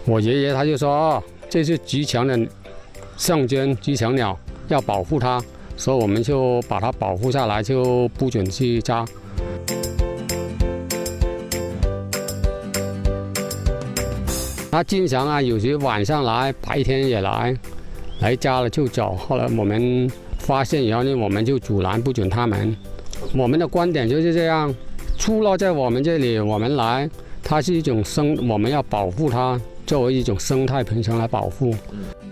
我爷爷他就说，哦，这是极强的象征，极强鸟，要保护它，所以我们就把它保护下来，就不准去扎。它经常啊，有时晚上来，白天也来扎了就走。后来我们发现以后呢，我们就阻拦不准他们。我们的观点就是这样，出落在我们这里，我们来，它是一种我们要保护它，作为一种生态平衡来保护。